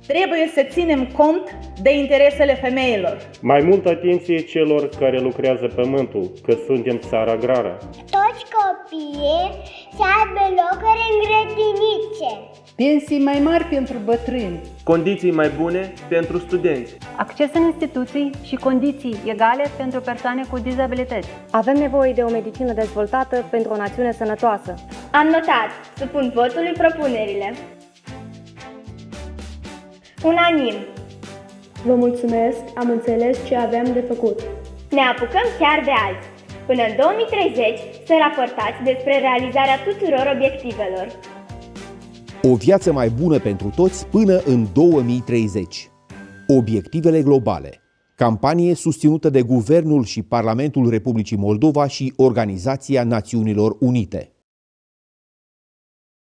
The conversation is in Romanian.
Trebuie să ținem cont de interesele femeilor. Mai multă atenție celor care lucrează pământul, că suntem țara agrară. Toți copiii să aibă locuri în grădinițe. Pensii mai mari pentru bătrâni. Condiții mai bune pentru studenți. Acces în instituții și condiții egale pentru persoane cu dizabilități. Avem nevoie de o medicină dezvoltată pentru o națiune sănătoasă. Am notat. Supun votului propunerile. Unanim. Vă mulțumesc, am înțeles ce aveam de făcut. Ne apucăm chiar de azi. Până în 2030 să raportați despre realizarea tuturor obiectivelor. O viață mai bună pentru toți până în 2030. Obiectivele globale. Campanie susținută de Guvernul și Parlamentul Republicii Moldova și Organizația Națiunilor Unite.